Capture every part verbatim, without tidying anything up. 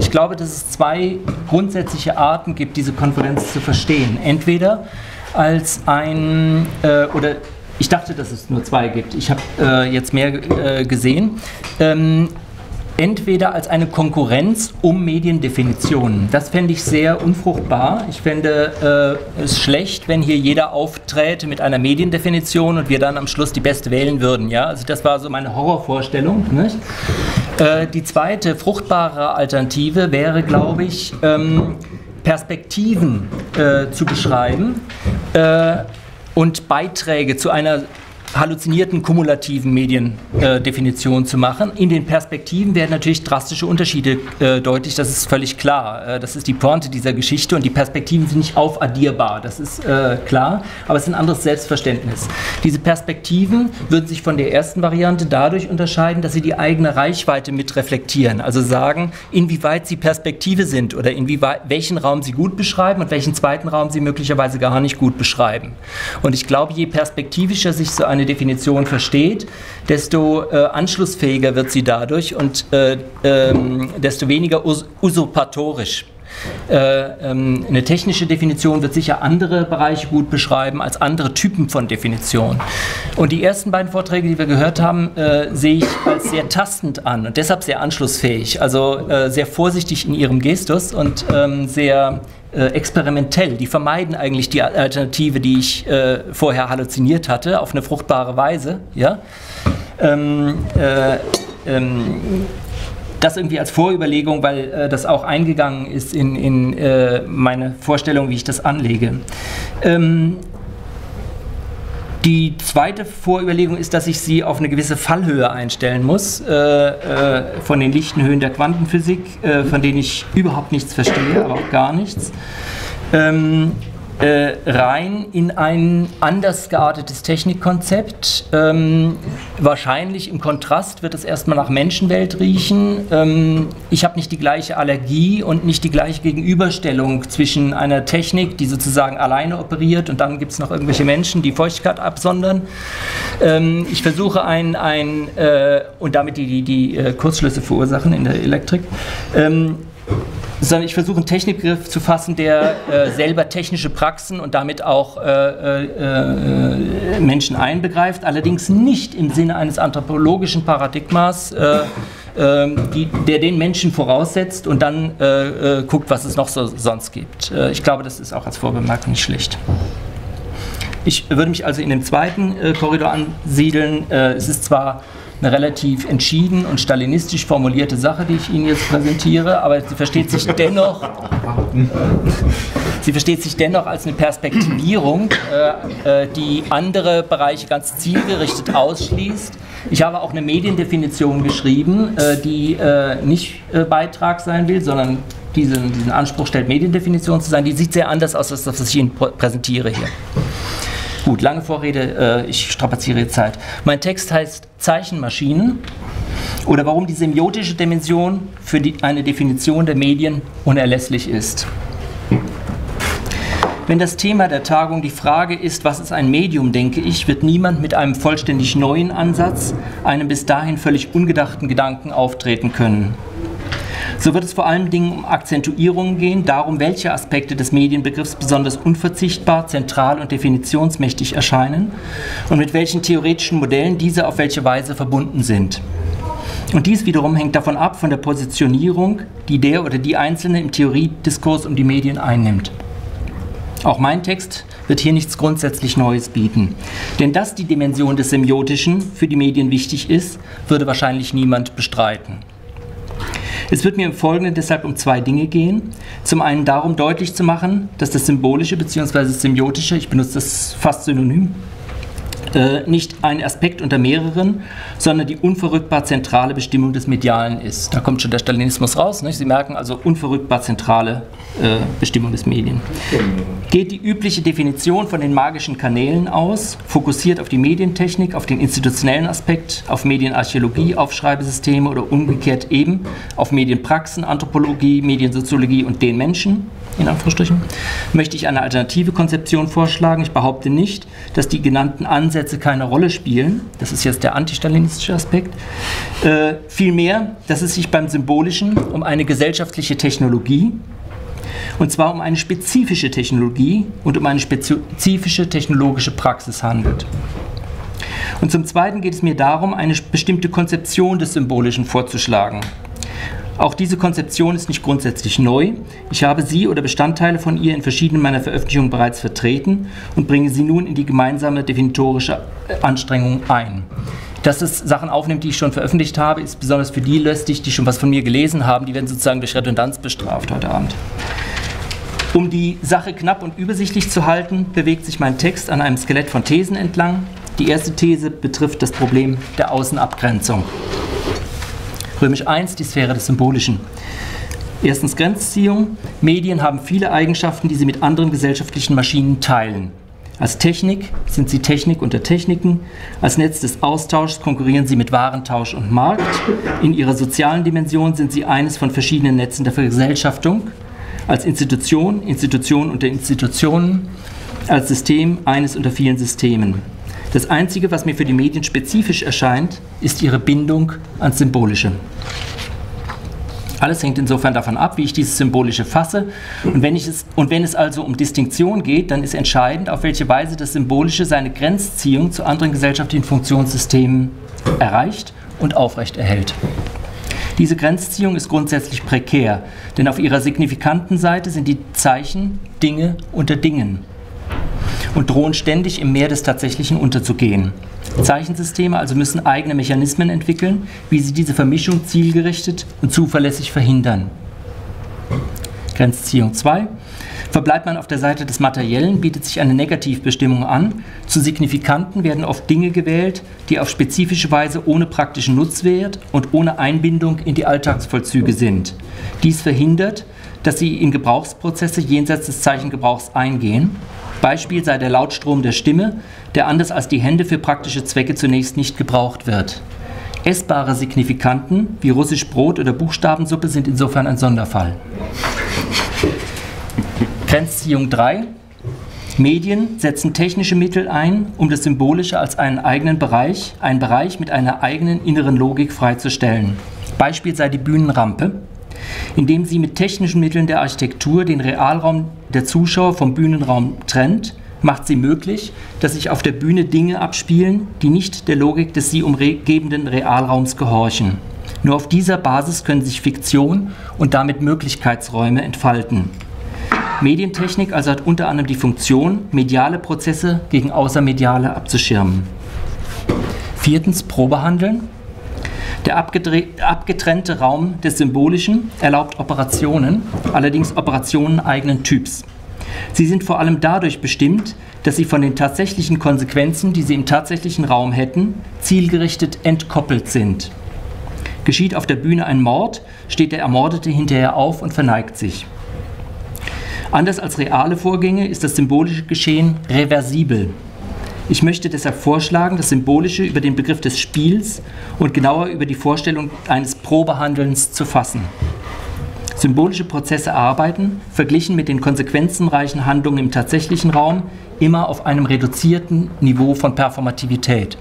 ich glaube, dass es zwei grundsätzliche Arten gibt, diese Konferenz zu verstehen. Entweder als ein, äh, oder ich dachte, dass es nur zwei gibt, ich habe äh, jetzt mehr äh, gesehen, ähm, entweder als eine Konkurrenz um Mediendefinitionen. Das fände ich sehr unfruchtbar. Ich fände äh, es schlecht, wenn hier jeder aufträte mit einer Mediendefinition und wir dann am Schluss die beste wählen würden. Ja? Also das war so meine Horrorvorstellung. Nicht? Äh, die zweite, fruchtbare Alternative wäre, glaube ich, ähm, Perspektiven äh, zu beschreiben äh, und Beiträge zu einer halluzinierten kumulativen Mediendefinition äh, zu machen. In den Perspektiven werden natürlich drastische Unterschiede äh, deutlich, das ist völlig klar. Äh, das ist die Pointe dieser Geschichte und die Perspektiven sind nicht aufaddierbar, das ist äh, klar, aber es ist ein anderes Selbstverständnis. Diese Perspektiven würden sich von der ersten Variante dadurch unterscheiden, dass sie die eigene Reichweite mit reflektieren, also sagen, inwieweit sie Perspektive sind oder inwieweit, welchen Raum sie gut beschreiben und welchen zweiten Raum sie möglicherweise gar nicht gut beschreiben. Und ich glaube, je perspektivischer sich so eine Definition versteht, desto äh, anschlussfähiger wird sie dadurch und äh, ähm, desto weniger us usurpatorisch. Äh, ähm, eine technische Definition wird sicher andere Bereiche gut beschreiben als andere Typen von Definitionen. Und die ersten beiden Vorträge, die wir gehört haben, äh, sehe ich als sehr tastend an und deshalb sehr anschlussfähig, also äh, sehr vorsichtig in ihrem Gestus und ähm, sehr Äh, experimentell. Die vermeiden eigentlich die Alternative, die ich äh, vorher halluziniert hatte, auf eine fruchtbare Weise. Ja? Ähm, äh, ähm, das irgendwie als Vorüberlegung, weil äh, das auch eingegangen ist in, in äh, meine Vorstellung, wie ich das anlege. Ähm, Die zweite Vorüberlegung ist, dass ich sie auf eine gewisse Fallhöhe einstellen muss, äh, äh, von den lichten Höhen der Quantenphysik, äh, von denen ich überhaupt nichts verstehe, aber auch gar nichts, ähm, äh, rein in ein anders geartetes Technikkonzept. Ähm, wahrscheinlich im Kontrast wird es erstmal nach Menschenwelt riechen. Ähm, ich habe nicht die gleiche Allergie und nicht die gleiche Gegenüberstellung zwischen einer Technik, die sozusagen alleine operiert, und dann gibt es noch irgendwelche Menschen, die Feuchtigkeit absondern. Ähm, ich versuche ein, ein äh, und damit die, die, die äh, Kurzschlüsse verursachen in der Elektrik, ähm, sondern ich versuche einen Technikbegriff zu fassen, der äh, selber technische Praxen und damit auch äh, äh, Menschen einbegreift, allerdings nicht im Sinne eines anthropologischen Paradigmas, äh, äh, die, der den Menschen voraussetzt und dann äh, äh, guckt, was es noch so sonst gibt. Äh, ich glaube, das ist auch als Vorbemerkung nicht schlecht. Ich würde mich also in dem zweiten äh, Korridor ansiedeln. Äh, es ist zwar eine relativ entschieden und stalinistisch formulierte Sache, die ich Ihnen jetzt präsentiere, aber sie versteht sich dennoch, sie versteht sich dennoch als eine Perspektivierung, äh, die andere Bereiche ganz zielgerichtet ausschließt. Ich habe auch eine Mediendefinition geschrieben, äh, die äh, nicht äh, Beitrag sein will, sondern diesen, diesen Anspruch stellt, Mediendefinition zu sein. Die sieht sehr anders aus, als das, was ich Ihnen präsentiere hier. Gut, lange Vorrede, ich strapaziere die Zeit. Mein Text heißt Zeichenmaschinen oder warum die semiotische Dimension für die, eine Definition der Medien unerlässlich ist. Wenn das Thema der Tagung die Frage ist, was ist ein Medium, denke ich, wird niemand mit einem vollständig neuen Ansatz, einem bis dahin völlig ungedachten Gedanken auftreten können. So wird es vor allen Dingen um Akzentuierungen gehen, darum, welche Aspekte des Medienbegriffs besonders unverzichtbar, zentral und definitionsmächtig erscheinen und mit welchen theoretischen Modellen diese auf welche Weise verbunden sind. Und dies wiederum hängt davon ab, von der Positionierung, die der oder die Einzelne im Theoriediskurs um die Medien einnimmt. Auch mein Text wird hier nichts grundsätzlich Neues bieten. Denn dass die Dimension des Semiotischen für die Medien wichtig ist, würde wahrscheinlich niemand bestreiten. Es wird mir im Folgenden deshalb um zwei Dinge gehen. Zum einen darum, deutlich zu machen, dass das Symbolische bzw. Semiotische, ich benutze das fast synonym, äh, nicht ein Aspekt unter mehreren, sondern die unverrückbar zentrale Bestimmung des Medialen ist. Da kommt schon der Stalinismus raus, nicht? Sie merken also unverrückbar zentrale äh, Bestimmung des Medien. Geht die übliche Definition von den magischen Kanälen aus, fokussiert auf die Medientechnik, auf den institutionellen Aspekt, auf Medienarchäologie, Aufschreibesysteme oder umgekehrt eben auf Medienpraxen, Anthropologie, Mediensoziologie und den Menschen, in Anführungsstrichen, möchte ich eine alternative Konzeption vorschlagen. Ich behaupte nicht, dass die genannten Ansätze Grundsätze keine Rolle spielen, das ist jetzt der antistalinistische Aspekt, äh, vielmehr, dass es sich beim Symbolischen um eine gesellschaftliche Technologie, und zwar um eine spezifische Technologie und um eine spezifische technologische Praxis handelt. Und zum Zweiten geht es mir darum, eine bestimmte Konzeption des Symbolischen vorzuschlagen. Auch diese Konzeption ist nicht grundsätzlich neu. Ich habe sie oder Bestandteile von ihr in verschiedenen meiner Veröffentlichungen bereits vertreten und bringe sie nun in die gemeinsame definitorische Anstrengung ein. Dass es Sachen aufnimmt, die ich schon veröffentlicht habe, ist besonders für die lästig, die schon was von mir gelesen haben. Die werden sozusagen durch Redundanz bestraft heute Abend. Um die Sache knapp und übersichtlich zu halten, bewegt sich mein Text an einem Skelett von Thesen entlang. Die erste These betrifft das Problem der Außenabgrenzung. Römisch eins, die Sphäre des Symbolischen. Erstens Grenzziehung. Medien haben viele Eigenschaften, die sie mit anderen gesellschaftlichen Maschinen teilen. Als Technik sind sie Technik unter Techniken. Als Netz des Austauschs konkurrieren sie mit Warentausch und Markt. In ihrer sozialen Dimension sind sie eines von verschiedenen Netzen der Vergesellschaftung. Als Institution, Institution unter Institutionen. Als System, eines unter vielen Systemen. Das Einzige, was mir für die Medien spezifisch erscheint, ist ihre Bindung ans Symbolische. Alles hängt insofern davon ab, wie ich dieses Symbolische fasse. Und wenn, ich es, und wenn es also um Distinktion geht, dann ist entscheidend, auf welche Weise das Symbolische seine Grenzziehung zu anderen gesellschaftlichen Funktionssystemen erreicht und aufrechterhält. Diese Grenzziehung ist grundsätzlich prekär, denn auf ihrer signifikanten Seite sind die Zeichen Dinge unter Dingen und drohen ständig im Meer des Tatsächlichen unterzugehen. Zeichensysteme also müssen eigene Mechanismen entwickeln, wie sie diese Vermischung zielgerichtet und zuverlässig verhindern. Grenzziehung zwei. Verbleibt man auf der Seite des Materiellen, bietet sich eine Negativbestimmung an. Zu Signifikanten werden oft Dinge gewählt, die auf spezifische Weise ohne praktischen Nutzwert und ohne Einbindung in die Alltagsvollzüge sind. Dies verhindert, dass sie in Gebrauchsprozesse jenseits des Zeichengebrauchs eingehen. Beispiel sei der Lautstrom der Stimme, der anders als die Hände für praktische Zwecke zunächst nicht gebraucht wird. Essbare Signifikanten wie russisch Brot oder Buchstabensuppe sind insofern ein Sonderfall. Grenzziehung drei. Medien setzen technische Mittel ein, um das Symbolische als einen eigenen Bereich, einen Bereich mit einer eigenen inneren Logik freizustellen. Beispiel sei die Bühnenrampe, indem sie mit technischen Mitteln der Architektur den Realraum der Zuschauer vom Bühnenraum trennt, macht sie möglich, dass sich auf der Bühne Dinge abspielen, die nicht der Logik des sie umgebenden Realraums gehorchen. Nur auf dieser Basis können sich Fiktion und damit Möglichkeitsräume entfalten. Medientechnik also hat unter anderem die Funktion, mediale Prozesse gegen außermediale abzuschirmen. Viertens, Probehandeln. Der abgetrennte Raum des Symbolischen erlaubt Operationen, allerdings Operationen eigenen Typs. Sie sind vor allem dadurch bestimmt, dass sie von den tatsächlichen Konsequenzen, die sie im tatsächlichen Raum hätten, zielgerichtet entkoppelt sind. Geschieht auf der Bühne ein Mord, steht der Ermordete hinterher auf und verneigt sich. Anders als reale Vorgänge ist das symbolische Geschehen reversibel. Ich möchte deshalb vorschlagen, das Symbolische über den Begriff des Spiels und genauer über die Vorstellung eines Probehandelns zu fassen. Symbolische Prozesse arbeiten, verglichen mit den konsequenzenreichen Handlungen im tatsächlichen Raum, immer auf einem reduzierten Niveau von Performativität.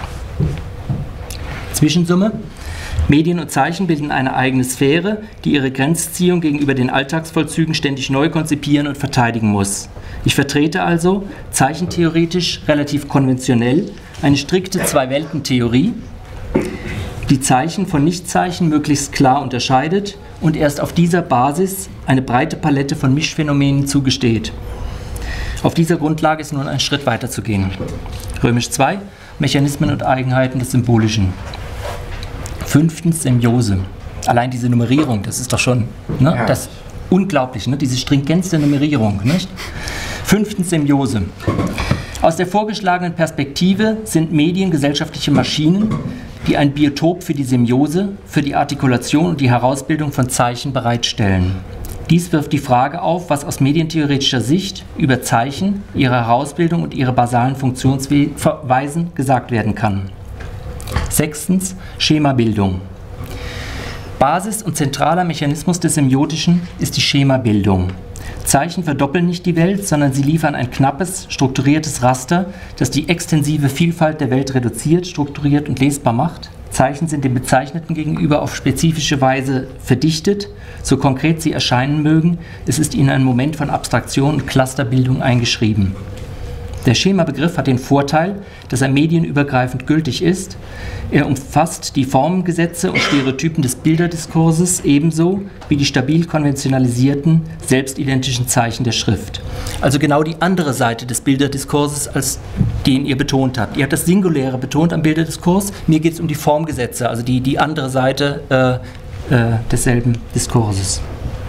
Zwischensumme. Medien und Zeichen bilden eine eigene Sphäre, die ihre Grenzziehung gegenüber den Alltagsvollzügen ständig neu konzipieren und verteidigen muss. Ich vertrete also, zeichentheoretisch relativ konventionell, eine strikte Zwei-Welten-Theorie, die Zeichen von Nichtzeichen möglichst klar unterscheidet und erst auf dieser Basis eine breite Palette von Mischphänomenen zugesteht. Auf dieser Grundlage ist nun ein Schritt weiter zu gehen. Römisch zwei, Mechanismen und Eigenheiten des Symbolischen. Fünftens, Symbiose. Allein diese Nummerierung, das ist doch schon ne, ja. das unglaublich, ne, diese Stringenz der Nummerierung. Nicht? Fünftens, Symbiose. Aus der vorgeschlagenen Perspektive sind Medien gesellschaftliche Maschinen, die ein Biotop für die Symbiose, für die Artikulation und die Herausbildung von Zeichen bereitstellen. Dies wirft die Frage auf, was aus medientheoretischer Sicht über Zeichen, ihre Herausbildung und ihre basalen Funktionsweisen gesagt werden kann. Sechstens, Schemabildung. Basis und zentraler Mechanismus des Symbiotischen ist die Schemabildung. Zeichen verdoppeln nicht die Welt, sondern sie liefern ein knappes, strukturiertes Raster, das die extensive Vielfalt der Welt reduziert, strukturiert und lesbar macht. Zeichen sind dem Bezeichneten gegenüber auf spezifische Weise verdichtet, so konkret sie erscheinen mögen. Es ist ihnen ein Moment von Abstraktion und Clusterbildung eingeschrieben. Der Schemabegriff hat den Vorteil, dass er medienübergreifend gültig ist. Er umfasst die Formengesetze und Stereotypen des Bilderdiskurses ebenso wie die stabil konventionalisierten, selbstidentischen Zeichen der Schrift. Also genau die andere Seite des Bilderdiskurses, als den ihr betont habt. Ihr habt das Singuläre betont am Bilderdiskurs, mir geht es um die Formgesetze, also die, die andere Seite äh, äh, desselben Diskurses.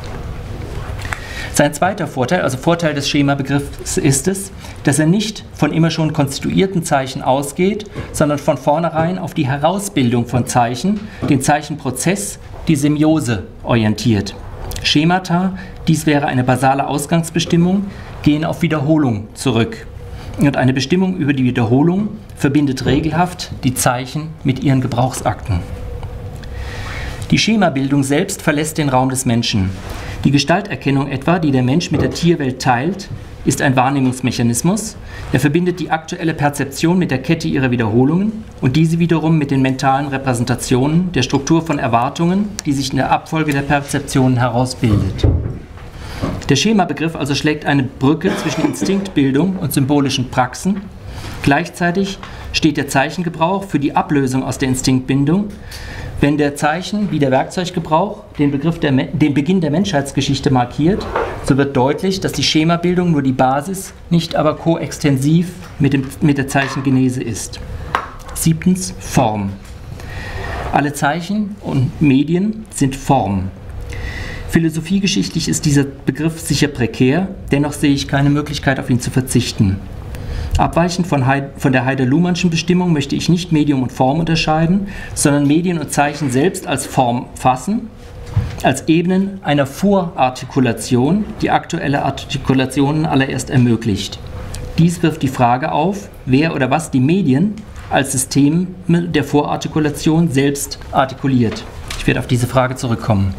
Sein zweiter Vorteil, also Vorteil des Schemabegriffs, ist es, dass er nicht von immer schon konstituierten Zeichen ausgeht, sondern von vornherein auf die Herausbildung von Zeichen, den Zeichenprozess, die Semiose orientiert. Schemata, dies wäre eine basale Ausgangsbestimmung, gehen auf Wiederholung zurück. Und eine Bestimmung über die Wiederholung verbindet regelhaft die Zeichen mit ihren Gebrauchsakten. Die Schemabildung selbst verlässt den Raum des Menschen. Die Gestalterkennung etwa, die der Mensch mit der Tierwelt teilt, ist ein Wahrnehmungsmechanismus. Er verbindet die aktuelle Perzeption mit der Kette ihrer Wiederholungen und diese wiederum mit den mentalen Repräsentationen der Struktur von Erwartungen, die sich in der Abfolge der Perzeptionen herausbildet. Der Schemabegriff also schlägt eine Brücke zwischen Instinktbildung und symbolischen Praxen. Gleichzeitig steht der Zeichengebrauch für die Ablösung aus der Instinktbindung. Wenn der Zeichen wie der Werkzeuggebrauch den, Begriff der, den Beginn der Menschheitsgeschichte markiert, so wird deutlich, dass die Schemabildung nur die Basis, nicht aber koextensiv mit, dem, mit der Zeichengenese ist. Siebtens, Form. Alle Zeichen und Medien sind Form. Philosophiegeschichtlich ist dieser Begriff sicher prekär, dennoch sehe ich keine Möglichkeit, auf ihn zu verzichten. Abweichend von, Heid- von der Heider-Luhmannschen Bestimmung möchte ich nicht Medium und Form unterscheiden, sondern Medien und Zeichen selbst als Form fassen, als Ebenen einer Vorartikulation, die aktuelle Artikulationen allererst ermöglicht. Dies wirft die Frage auf, wer oder was die Medien als Systeme der Vorartikulation selbst artikuliert. Ich werde auf diese Frage zurückkommen.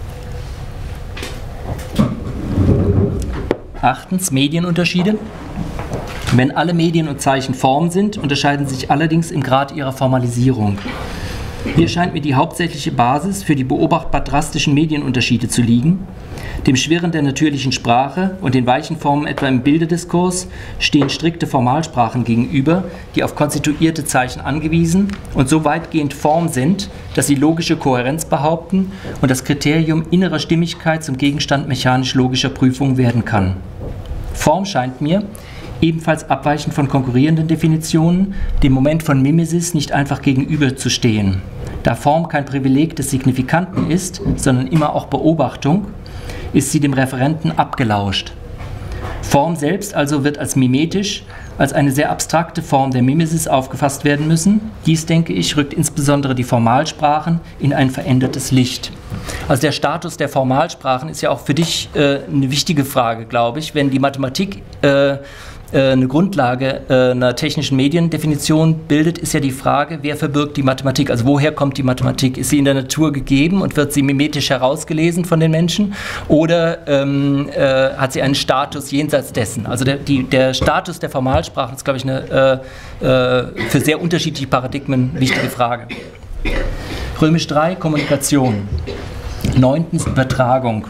Achtens, Medienunterschiede. Wenn alle Medien und Zeichen Form sind, unterscheiden sie sich allerdings im Grad ihrer Formalisierung. Hier scheint mir die hauptsächliche Basis für die beobachtbar drastischen Medienunterschiede zu liegen. Dem Schwirren der natürlichen Sprache und den weichen Formen etwa im Bildediskurs stehen strikte Formalsprachen gegenüber, die auf konstituierte Zeichen angewiesen und so weitgehend Form sind, dass sie logische Kohärenz behaupten und das Kriterium innerer Stimmigkeit zum Gegenstand mechanisch-logischer Prüfung werden kann. Form scheint mir, ebenfalls abweichend von konkurrierenden Definitionen, dem Moment von Mimesis nicht einfach gegenüberzustehen. Da Form kein Privileg des Signifikanten ist, sondern immer auch Beobachtung, ist sie dem Referenten abgelauscht. Form selbst also wird als mimetisch, als eine sehr abstrakte Form der Mimesis aufgefasst werden müssen. Dies, denke ich, rückt insbesondere die Formalsprachen in ein verändertes Licht. Also der Status der Formalsprachen ist ja auch für dich äh, eine wichtige Frage, glaube ich, wenn die Mathematik äh, eine Grundlage einer technischen Mediendefinition bildet, ist ja die Frage, wer verbirgt die Mathematik? Also woher kommt die Mathematik? Ist sie in der Natur gegeben und wird sie mimetisch herausgelesen von den Menschen? Oder ähm, äh, hat sie einen Status jenseits dessen? Also der, die, der Status der Formalsprachen ist, glaube ich, eine äh, äh, für sehr unterschiedliche Paradigmen wichtige Frage. Römisch drei, Kommunikation. Neuntens, Übertragung.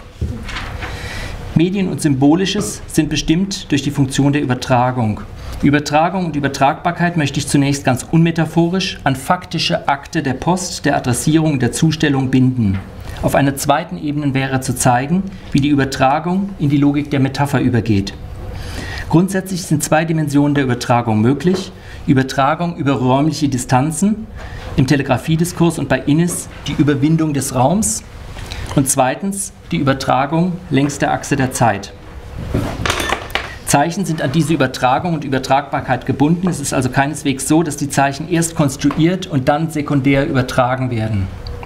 Medien und Symbolisches sind bestimmt durch die Funktion der Übertragung. Übertragung und Übertragbarkeit möchte ich zunächst ganz unmetaphorisch an faktische Akte der Post, der Adressierung und der Zustellung binden. Auf einer zweiten Ebene wäre zu zeigen, wie die Übertragung in die Logik der Metapher übergeht. Grundsätzlich sind zwei Dimensionen der Übertragung möglich. Übertragung über räumliche Distanzen, im Telegrafiediskurs und bei Innis die Überwindung des Raums. Und zweitens die Übertragung längs der Achse der Zeit. Zeichen sind an diese Übertragung und Übertragbarkeit gebunden. Es ist also keineswegs so, dass die Zeichen erst konstruiert und dann sekundär übertragen werden.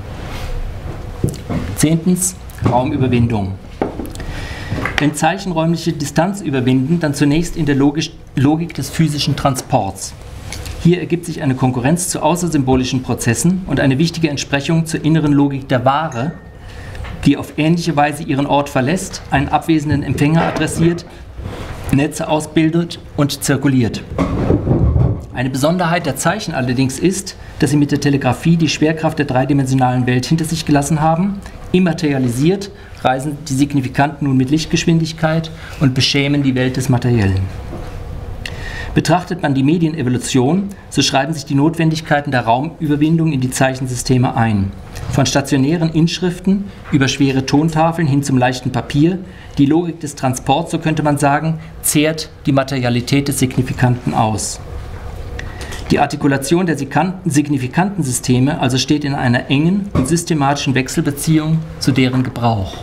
Zehntens, Raumüberwindung. Wenn Zeichen räumliche Distanz überwinden, dann zunächst in der Logik, Logik des physischen Transports. Hier ergibt sich eine Konkurrenz zu außersymbolischen Prozessen und eine wichtige Entsprechung zur inneren Logik der Ware, die auf ähnliche Weise ihren Ort verlässt, einen abwesenden Empfänger adressiert, Netze ausbildet und zirkuliert. Eine Besonderheit der Zeichen allerdings ist, dass sie mit der Telegrafie die Schwerkraft der dreidimensionalen Welt hinter sich gelassen haben. Immaterialisiert reisen die Signifikanten nun mit Lichtgeschwindigkeit und beschämen die Welt des Materiellen. Betrachtet man die Medienevolution, so schreiben sich die Notwendigkeiten der Raumüberwindung in die Zeichensysteme ein. Von stationären Inschriften über schwere Tontafeln hin zum leichten Papier, die Logik des Transports, so könnte man sagen, zehrt die Materialität des Signifikanten aus. Die Artikulation der signifikanten Systeme also steht in einer engen und systematischen Wechselbeziehung zu deren Gebrauch.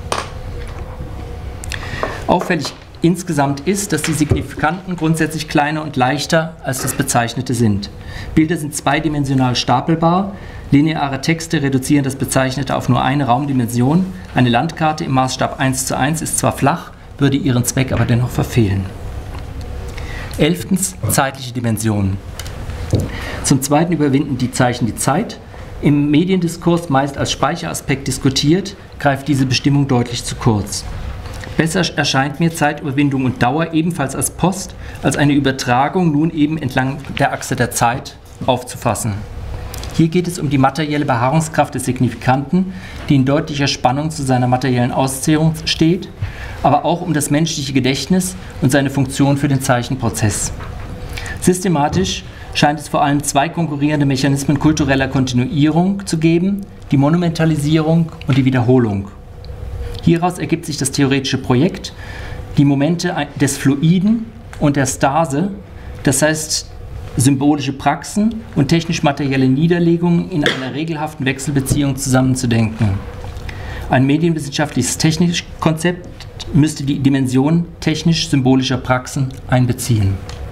Auffällig insgesamt ist, dass die Signifikanten grundsätzlich kleiner und leichter als das Bezeichnete sind. Bilder sind zweidimensional stapelbar, lineare Texte reduzieren das Bezeichnete auf nur eine Raumdimension. Eine Landkarte im Maßstab eins zu eins ist zwar flach, würde ihren Zweck aber dennoch verfehlen. Elftens, zeitliche Dimensionen. Zum Zweiten überwinden die Zeichen die Zeit. Im Mediendiskurs meist als Speicheraspekt diskutiert, greift diese Bestimmung deutlich zu kurz. Besser erscheint mir Zeitüberwindung und Dauer ebenfalls als Post, als eine Übertragung nun eben entlang der Achse der Zeit aufzufassen. Hier geht es um die materielle Beharrungskraft des Signifikanten, die in deutlicher Spannung zu seiner materiellen Auszehrung steht, aber auch um das menschliche Gedächtnis und seine Funktion für den Zeichenprozess. Systematisch scheint es vor allem zwei konkurrierende Mechanismen kultureller Kontinuierung zu geben, die Monumentalisierung und die Wiederholung. Hieraus ergibt sich das theoretische Projekt, die Momente des Fluiden und der Stase, das heißt symbolische Praxen und technisch-materielle Niederlegungen in einer regelhaften Wechselbeziehung zusammenzudenken. Ein medienwissenschaftliches Technikkonzept müsste die Dimension technisch-symbolischer Praxen einbeziehen.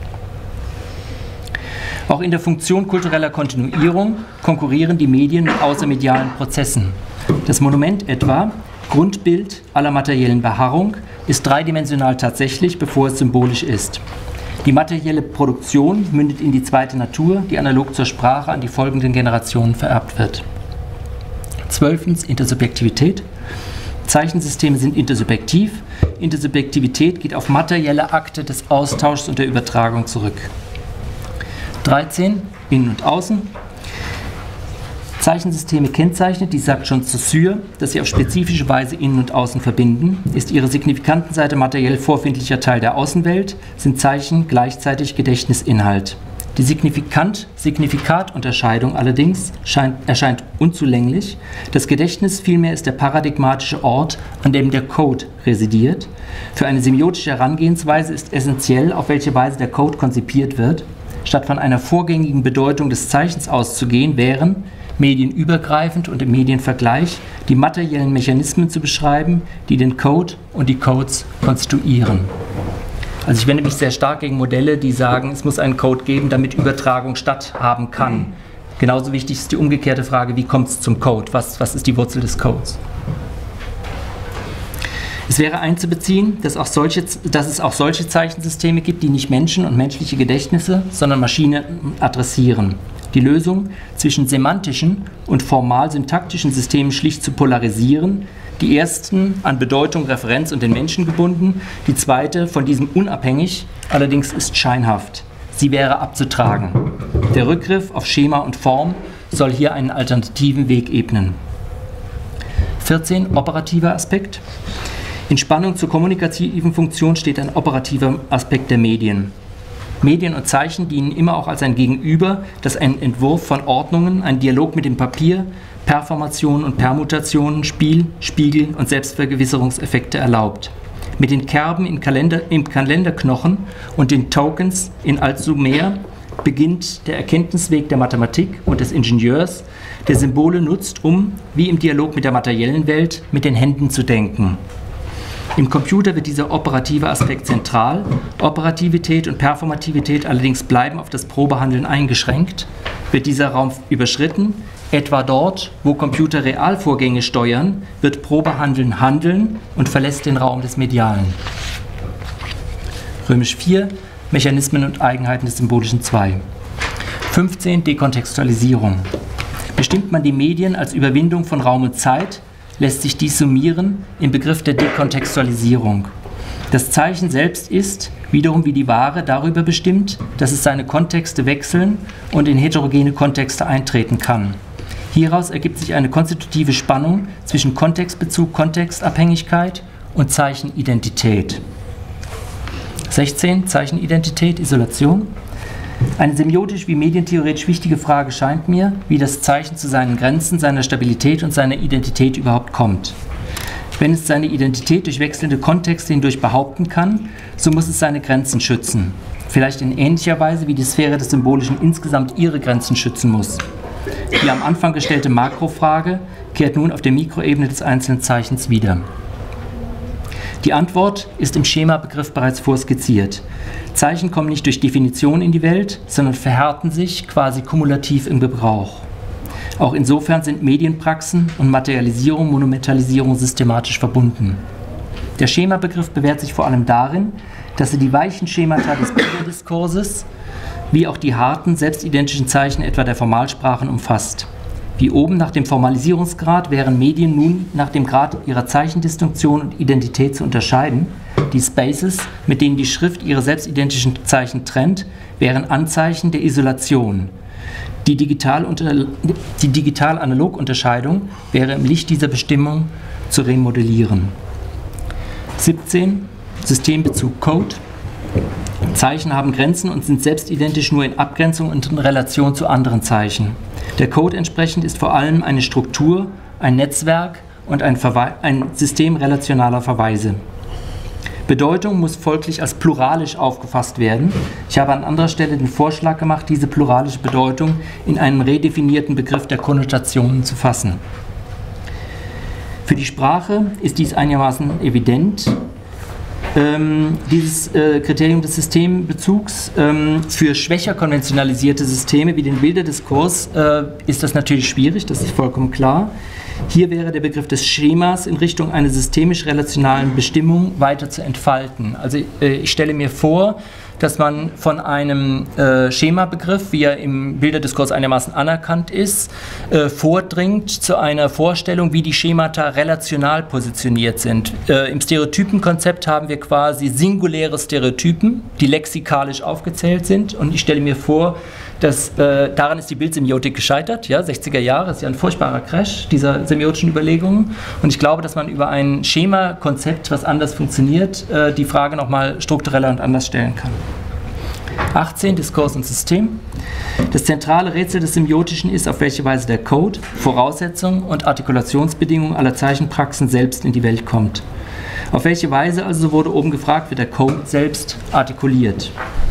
Auch in der Funktion kultureller Kontinuierung konkurrieren die Medien mit außermedialen Prozessen. Das Monument etwa, Grundbild aller materiellen Beharrung, ist dreidimensional tatsächlich, bevor es symbolisch ist. Die materielle Produktion mündet in die zweite Natur, die analog zur Sprache an die folgenden Generationen vererbt wird. Zwölftens, Intersubjektivität. Zeichensysteme sind intersubjektiv. Intersubjektivität geht auf materielle Akte des Austauschs und der Übertragung zurück. dreizehn, Innen und Außen. Zeichensysteme kennzeichnet, dies sagt schon Saussure, dass sie auf spezifische Weise Innen und Außen verbinden. Ist ihre Signifikantenseite materiell vorfindlicher Teil der Außenwelt, sind Zeichen gleichzeitig Gedächtnisinhalt. Die Signifikant-Signifikat-Unterscheidung allerdings scheint, erscheint unzulänglich. Das Gedächtnis vielmehr ist der paradigmatische Ort, an dem der Code residiert. Für eine semiotische Herangehensweise ist essentiell, auf welche Weise der Code konzipiert wird. Statt von einer vorgängigen Bedeutung des Zeichens auszugehen, wären medienübergreifend und im Medienvergleich die materiellen Mechanismen zu beschreiben, die den Code und die Codes konstituieren. Also ich wende mich sehr stark gegen Modelle, die sagen, es muss einen Code geben, damit Übertragung statthaben kann. Genauso wichtig ist die umgekehrte Frage, wie kommt es zum Code? Was, was ist die Wurzel des Codes? Es wäre einzubeziehen, dass, auch solche, dass es auch solche Zeichensysteme gibt, die nicht Menschen und menschliche Gedächtnisse, sondern Maschinen adressieren. Die Lösung, zwischen semantischen und formal-syntaktischen Systemen schlicht zu polarisieren, die ersten an Bedeutung, Referenz und den Menschen gebunden, die zweite von diesem unabhängig, allerdings ist scheinhaft. Sie wäre abzutragen. Der Rückgriff auf Schema und Form soll hier einen alternativen Weg ebnen. vierzehn. Operativer Aspekt. In Spannung zur kommunikativen Funktion steht ein operativer Aspekt der Medien. Medien und Zeichen dienen immer auch als ein Gegenüber, das einen Entwurf von Ordnungen, einen Dialog mit dem Papier, Performationen und Permutationen, Spiel, Spiegel und Selbstvergewisserungseffekte erlaubt. Mit den Kerben im, Kalender, im Kalenderknochen und den Tokens in allzu mehr beginnt der Erkenntnisweg der Mathematik und des Ingenieurs, der Symbole nutzt, um, wie im Dialog mit der materiellen Welt, mit den Händen zu denken. Im Computer wird dieser operative Aspekt zentral, Operativität und Performativität allerdings bleiben auf das Probehandeln eingeschränkt. Wird dieser Raum überschritten, etwa dort, wo Computer Realvorgänge steuern, wird Probehandeln handeln und verlässt den Raum des Medialen. Römisch vier, Mechanismen und Eigenheiten des Symbolischen zwei. fünfzehn, Dekontextualisierung. Bestimmt man die Medien als Überwindung von Raum und Zeit, lässt sich dies summieren im Begriff der Dekontextualisierung. Das Zeichen selbst ist, wiederum wie die Ware, darüber bestimmt, dass es seine Kontexte wechseln und in heterogene Kontexte eintreten kann. Hieraus ergibt sich eine konstitutive Spannung zwischen Kontextbezug, Kontextabhängigkeit und Zeichenidentität. sechzehn. Zeichenidentität, Isolation. Eine semiotisch wie medientheoretisch wichtige Frage scheint mir, wie das Zeichen zu seinen Grenzen, seiner Stabilität und seiner Identität überhaupt kommt. Wenn es seine Identität durch wechselnde Kontexte hindurch behaupten kann, so muss es seine Grenzen schützen. Vielleicht in ähnlicher Weise, wie die Sphäre des Symbolischen insgesamt ihre Grenzen schützen muss. Die am Anfang gestellte Makrofrage kehrt nun auf der Mikroebene des einzelnen Zeichens wieder. Die Antwort ist im Schemabegriff bereits vorskizziert. Zeichen kommen nicht durch Definition in die Welt, sondern verhärten sich quasi kumulativ im Gebrauch. Auch insofern sind Medienpraxen und Materialisierung, Monumentalisierung systematisch verbunden. Der Schemabegriff bewährt sich vor allem darin, dass er die weichen Schemata des Bilderdiskurses wie auch die harten, selbstidentischen Zeichen etwa der Formalsprachen umfasst. Wie oben nach dem Formalisierungsgrad wären Medien nun nach dem Grad ihrer Zeichendistinktion und Identität zu unterscheiden. Die Spaces, mit denen die Schrift ihre selbstidentischen Zeichen trennt, wären Anzeichen der Isolation. Die die Digital-Analog-Unterscheidung wäre im Licht dieser Bestimmung zu remodellieren. siebzehn. Systembezug Code. Zeichen haben Grenzen und sind selbstidentisch nur in Abgrenzung und in Relation zu anderen Zeichen. Der Code entsprechend ist vor allem eine Struktur, ein Netzwerk und ein, ein System relationaler Verweise. Bedeutung muss folglich als pluralisch aufgefasst werden. Ich habe an anderer Stelle den Vorschlag gemacht, diese pluralische Bedeutung in einen redefinierten Begriff der Konnotationen zu fassen. Für die Sprache ist dies einigermaßen evident. Ähm, dieses äh, Kriterium des Systembezugs. Ähm, für schwächer konventionalisierte Systeme wie den Bilderdiskurs äh, ist das natürlich schwierig, das ist vollkommen klar. Hier wäre der Begriff des Schemas in Richtung einer systemisch-relationalen Bestimmung weiter zu entfalten. Also äh, ich stelle mir vor, dass man von einem äh, Schemabegriff, wie er im Bilderdiskurs einigermaßen anerkannt ist, äh, vordringt zu einer Vorstellung, wie die Schemata relational positioniert sind. Äh, Im Stereotypenkonzept haben wir quasi singuläre Stereotypen, die lexikalisch aufgezählt sind. Und ich stelle mir vor, dass, äh, daran ist die Bildsemiotik gescheitert, ja, sechziger Jahre, ist ja ein furchtbarer Crash dieser semiotischen Überlegungen. Und ich glaube, dass man über ein Schema-Konzept, was anders funktioniert, äh, die Frage nochmal struktureller und anders stellen kann. achtzehn. Diskurs und System. Das zentrale Rätsel des Semiotischen ist, auf welche Weise der Code, Voraussetzung und Artikulationsbedingungen aller Zeichenpraxen selbst in die Welt kommt. Auf welche Weise, also wurde oben gefragt, wird der Code selbst artikuliert?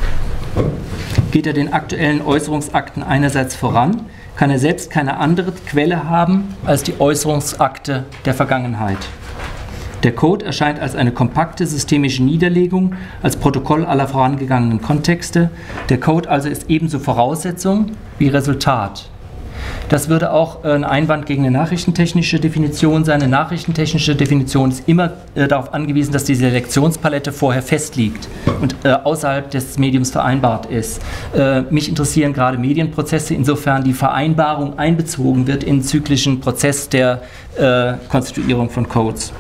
Geht er den aktuellen Äußerungsakten einerseits voran, kann er selbst keine andere Quelle haben als die Äußerungsakte der Vergangenheit. Der Code erscheint als eine kompakte systemische Niederlegung, als Protokoll aller vorangegangenen Kontexte. Der Code also ist ebenso Voraussetzung wie Resultat. Das würde auch ein Einwand gegen eine nachrichtentechnische Definition sein. Eine nachrichtentechnische Definition ist immer äh, darauf angewiesen, dass die Selektionspalette vorher festliegt und äh, außerhalb des Mediums vereinbart ist. Äh, mich interessieren gerade Medienprozesse, insofern die Vereinbarung einbezogen wird in den zyklischen Prozess der äh, Konstituierung von Codes.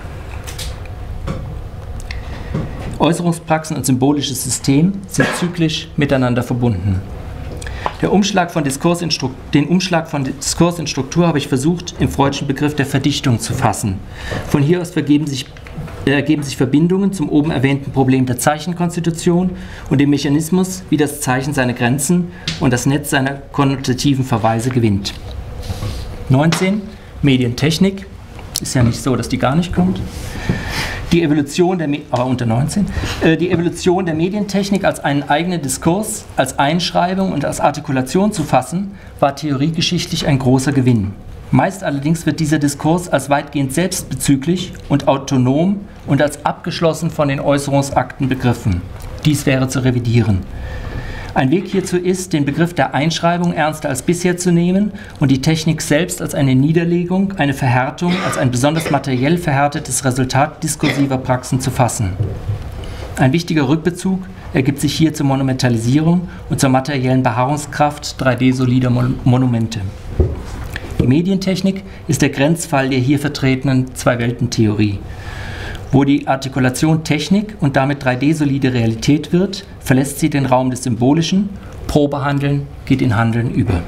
Äußerungspraxen und symbolisches System sind zyklisch miteinander verbunden. Der Umschlag von Diskurs in Struktur, den Umschlag von Diskurs in Struktur habe ich versucht, im freudschen Begriff der Verdichtung zu fassen. Von hier aus ergeben sich, äh, ergeben sich Verbindungen zum oben erwähnten Problem der Zeichenkonstitution und dem Mechanismus, wie das Zeichen seine Grenzen und das Netz seiner konnotativen Verweise gewinnt. neunzehn. Medientechnik. Ist ja nicht so, dass die gar nicht kommt. Die Evolution der, aber unter neunzehn, äh, die Evolution der Medientechnik als einen eigenen Diskurs, als Einschreibung und als Artikulation zu fassen, war theoriegeschichtlich ein großer Gewinn. Meist allerdings wird dieser Diskurs als weitgehend selbstbezüglich und autonom und als abgeschlossen von den Äußerungsakten begriffen. Dies wäre zu revidieren. Ein Weg hierzu ist, den Begriff der Einschreibung ernster als bisher zu nehmen und die Technik selbst als eine Niederlegung, eine Verhärtung, als ein besonders materiell verhärtetes Resultat diskursiver Praxen zu fassen. Ein wichtiger Rückbezug ergibt sich hier zur Monumentalisierung und zur materiellen Beharrungskraft drei D solider Monumente. Die Medientechnik ist der Grenzfall der hier vertretenen Zwei-Welten-Theorie. Wo die Artikulation Technik und damit drei D-solide Realität wird, verlässt sie den Raum des Symbolischen, Probehandeln geht in Handeln über.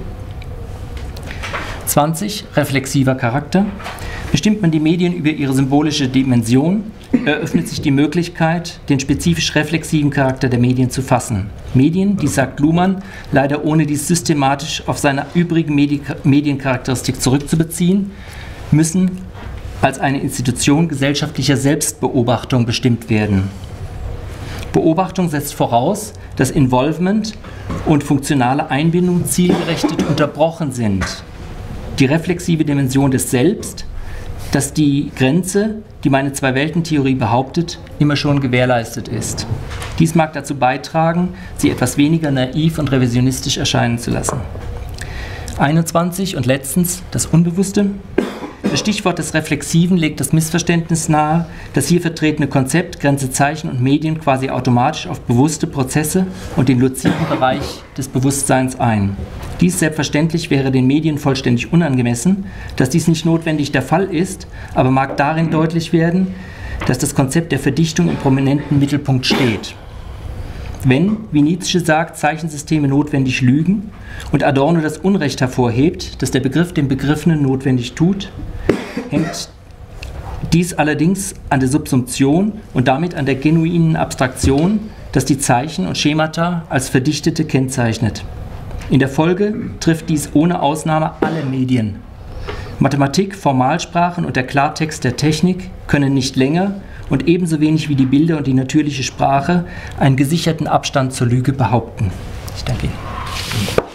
zwanzig. Reflexiver Charakter. Bestimmt man die Medien über ihre symbolische Dimension, eröffnet sich die Möglichkeit, den spezifisch reflexiven Charakter der Medien zu fassen. Medien, dies sagt Luhmann, leider ohne dies systematisch auf seine übrigen Medi- Mediencharakteristik zurückzubeziehen, müssen als eine Institution gesellschaftlicher Selbstbeobachtung bestimmt werden. Beobachtung setzt voraus, dass Involvement und funktionale Einbindung zielgerichtet unterbrochen sind. Die reflexive Dimension des Selbst, dass die Grenze, die meine Zwei-Welten-Theorie behauptet, immer schon gewährleistet ist. Dies mag dazu beitragen, sie etwas weniger naiv und revisionistisch erscheinen zu lassen. einundzwanzig und letztens das Unbewusste. Das Stichwort des Reflexiven legt das Missverständnis nahe, das hier vertretene Konzept Grenze, Zeichen und Medien quasi automatisch auf bewusste Prozesse und den luziden Bereich des Bewusstseins ein. Dies selbstverständlich wäre den Medien vollständig unangemessen. Dass dies nicht notwendig der Fall ist, aber mag darin deutlich werden, dass das Konzept der Verdichtung im prominenten Mittelpunkt steht. Wenn, wie Nietzsche sagt, Zeichensysteme notwendig lügen und Adorno das Unrecht hervorhebt, das der Begriff dem Begriffenen notwendig tut, hängt dies allerdings an der Subsumption und damit an der genuinen Abstraktion, das die Zeichen und Schemata als Verdichtete kennzeichnet. In der Folge trifft dies ohne Ausnahme alle Medien. Mathematik, Formalsprachen und der Klartext der Technik können nicht länger und ebenso wenig wie die Bilder und die natürliche Sprache einen gesicherten Abstand zur Lüge behaupten. Ich danke Ihnen.